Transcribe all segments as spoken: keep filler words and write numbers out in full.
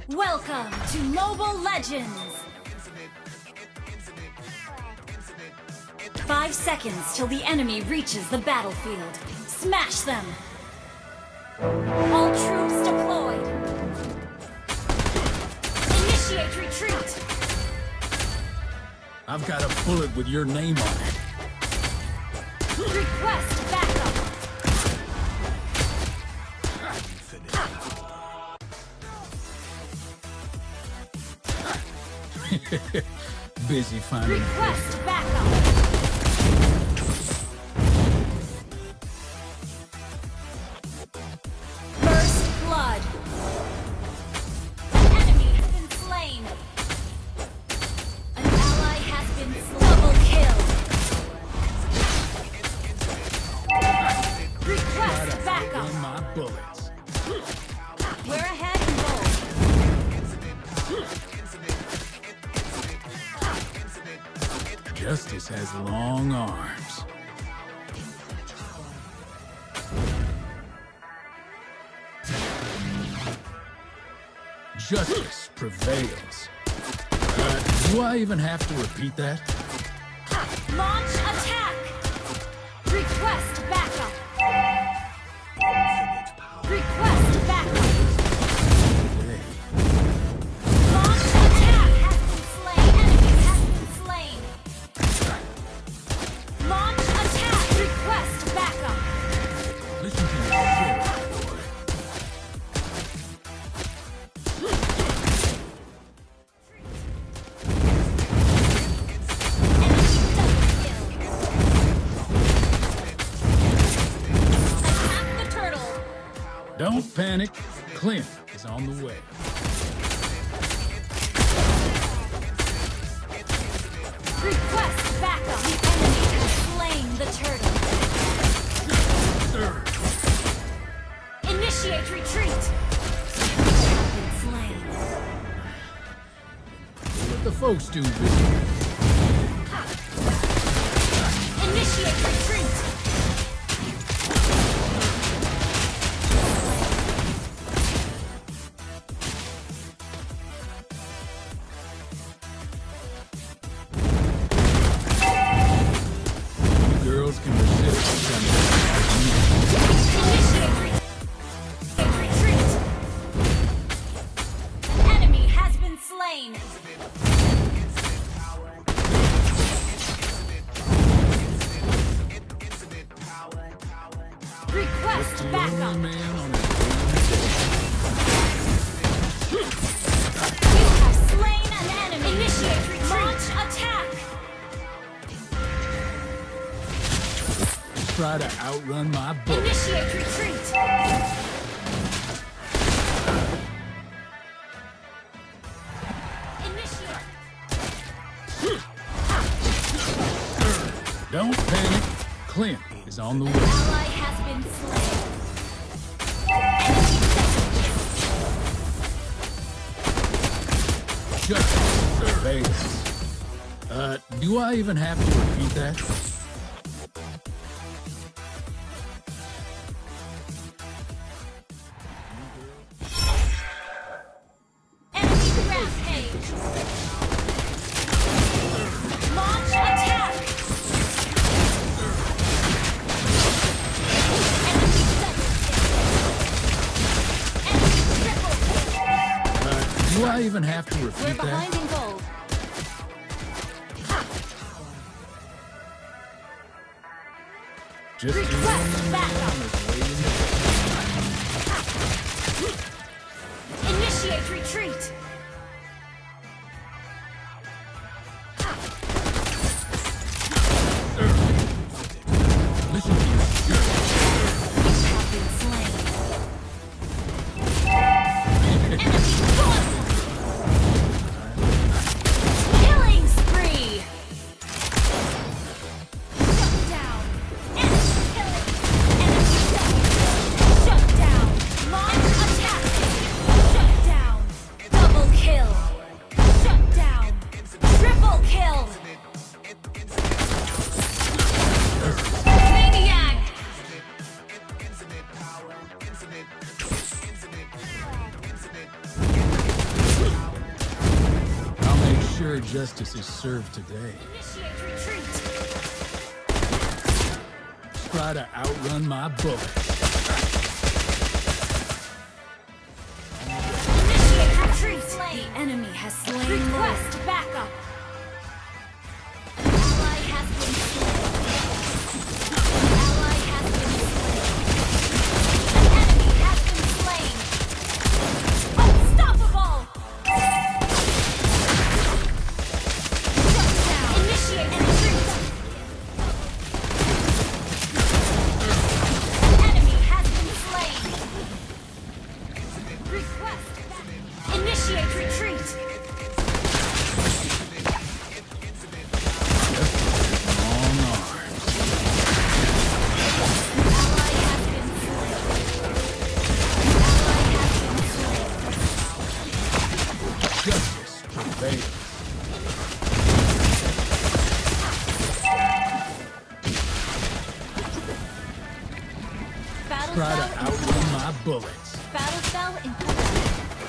Welcome to Mobile Legends! Five seconds till the enemy reaches the battlefield. Smash them! All troops deployed! Initiate retreat! I've got a bullet with your name on it. Request backup! Busy finding. Request backup! First blood! An enemy has been slain! An ally has been slain. Double kill! Request backup! In my bullets. We're ahead in gold. Justice has long arms. Justice prevails. Uh, do I even have to repeat that? Launch attack! Request backup! Request backup! Hey, Launch attack has been slain! Enemy has been slain! Launch attack! Request backup! listen to your shit, boy. Enemy double kill! Attack the turtle! Don't panic. Clint is on the way. Request backup! The enemy has slain the turtle! Initiate retreat! Have been slain. Let the folks do this. Initiate retreat! You girls can resist. Initiate re- retreat! Enemy has been slain! Request The only backup! man on his You have slain an enemy! Initiate retreat! Launch attack! try to outrun my bullet. Initiate retreat! Initiate! Don't panic. Clint is on the way. Ally has been slain. Justice prevails. Uh, do I even have to repeat that? Enemy rampage! Launch attack! Enemy double kill! Enemy triple kill! Uh, do I even have to We're repeat behind that? in gold. Just Request one backup. man is waiting to- Initiate retreat! Listen to your shirt. Have been slain. Enemy gone! Killing spree! Shut down! Enemy killing! Enemy double! Shut down! Launch attack! Shut down! Double justice is served today. Initiate retreat. Try to outrun my bullets. Initiate retreat. The enemy has slain. Request backup. An ally has been slain. An ally has been slain. An enemy has been slain. Unstoppable. Shut down. Initiate retreat. An enemy has been slain. Request backup. Initiate retreat. Long arms. Ally has been slain. Ally has been slain. Justice prevails. Battle Try spell to in outrun my bullets. Battle spell in cooldown.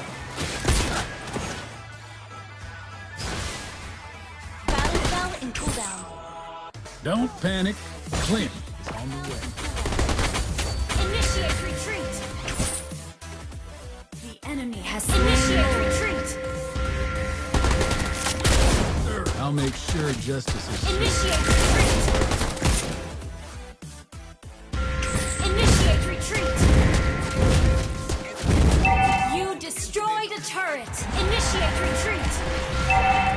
Battle spell in cooldown. Don't panic. Clint is on the way. Initiate retreat. The enemy has initiate retreat. I'll make sure justice is served. Initiate retreat. Initiate retreat. You destroyed a turret. Initiate retreat.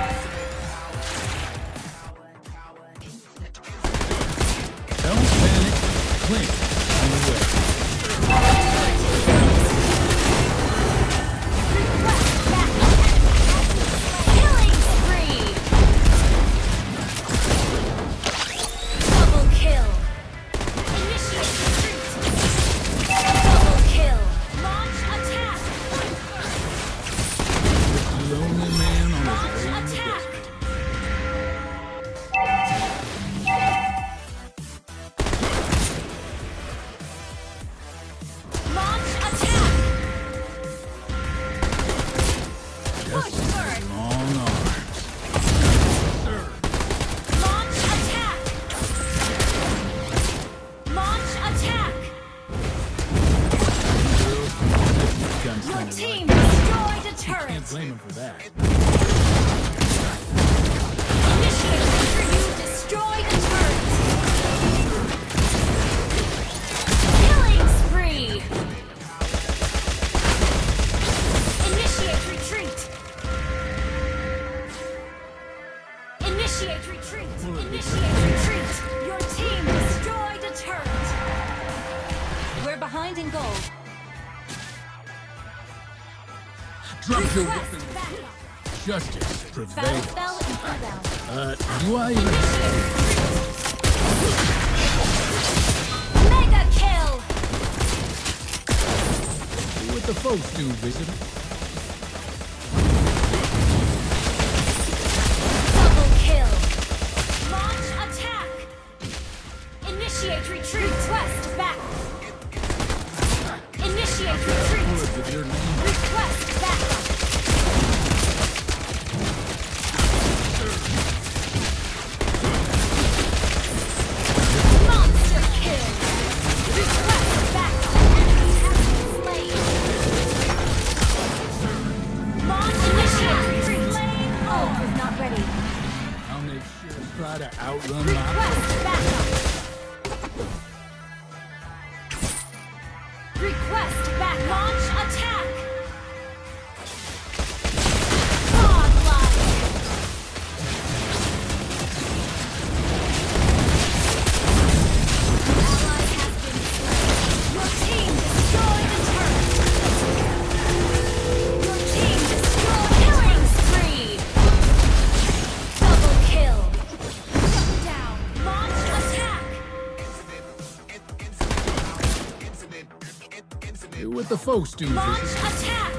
Don't panic. Clint on the way. Request backup. Killing spree. Double kill. Initiate retreat. Double kill. Launch attack. The only man on his Launch way in the attack. desert. Launch attack. Push Justice bird. has long arms. Launch attack. Launch attack. Girls can get guns Your like team that. destroyed a Can't turret. blame him for that. Initiate retreat. You destroyed a turret. Killing spree. Initiate retreat. Initiate retreat. Initiate retreat. Your team destroyed a turret. We're behind in gold. Drop your Request weapon. backup. Justice Battle prevails. spell in cooldown. Uh, do I even... Mega kill! Do what the folks do, visitor. Double kill! Launch attack! Initiate retreat! Request back! Initiate retreat! Bullets with your name. Request backup! Monster kill! Request backup! Enemy has been slain! Launch initiate retreat! Slain! Oh, is not ready. I'll make sure to try to outrun my... Request backup! Request back! Launch attack! Godlike! Ally has been slain. Your team destroyed a turret. Your team destroyed killing spree. Double kill. Shut down. Launch attack. Do what the folks do, Launch visitor. attack.